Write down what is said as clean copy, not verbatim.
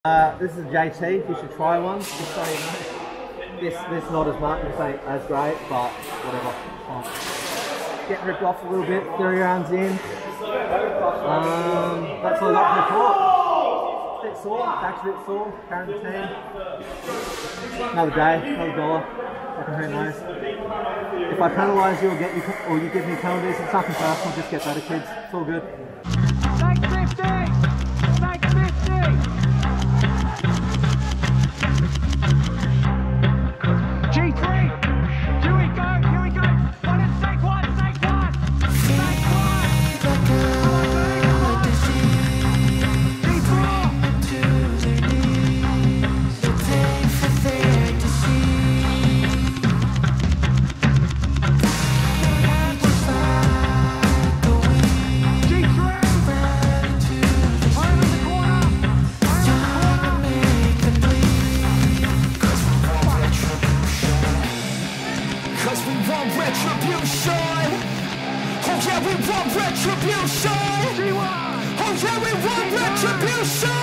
This is JT, you should try one, just so you know. This not as much, this ain't as great, but whatever. Get ripped off a little bit, 3 rounds in. That's all I got for the talk. Bit sore, back's a bit sore, carrying the team. Another day, another dollar, fucking who knows. If I penalise you or you give me penalties, it's nothing personal, just get better kids, it's all good. Take 50! Take 50! G3! Here we go, here we go! One and take one, take one! Take one! G4! Retribution! Oh yeah, we want retribution! Oh yeah, we want retribution!